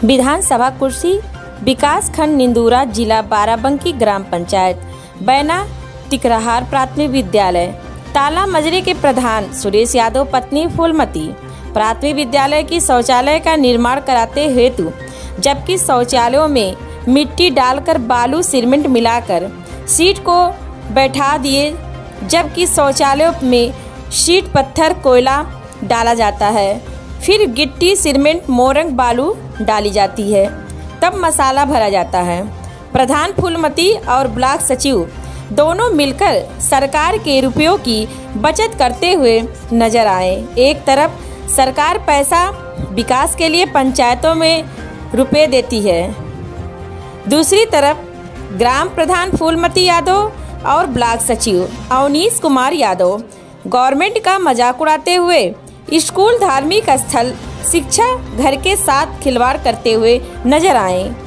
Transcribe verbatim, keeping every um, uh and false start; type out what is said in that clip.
विधानसभा कुर्सी विकास खंड निंदूरा, जिला बाराबंकी, ग्राम पंचायत बैना टिकराहार प्राथमिक विद्यालय। ताला मजरे के प्रधान सुरेश यादव पत्नी फूलमती प्राथमिक विद्यालय की शौचालय का निर्माण कराते हेतु, जबकि शौचालयों में मिट्टी डालकर बालू सीमेंट मिलाकर सीट को बैठा दिए, जबकि शौचालयों में शीट पत्थर कोयला डाला जाता है, फिर गिट्टी सीमेंट मोरंग बालू डाली जाती है, तब मसाला भरा जाता है। प्रधान फूलमती और ब्लॉक सचिव दोनों मिलकर सरकार के रुपयों की बचत करते हुए नजर आए। एक तरफ सरकार पैसा विकास के लिए पंचायतों में रुपए देती है, दूसरी तरफ ग्राम प्रधान फूलमती यादव और ब्लॉक सचिव अवनीश कुमार यादव गवर्नमेंट का मजाक उड़ाते हुए स्कूल, धार्मिक स्थल, शिक्षा घर के साथ खिलवाड़ करते हुए नजर आए।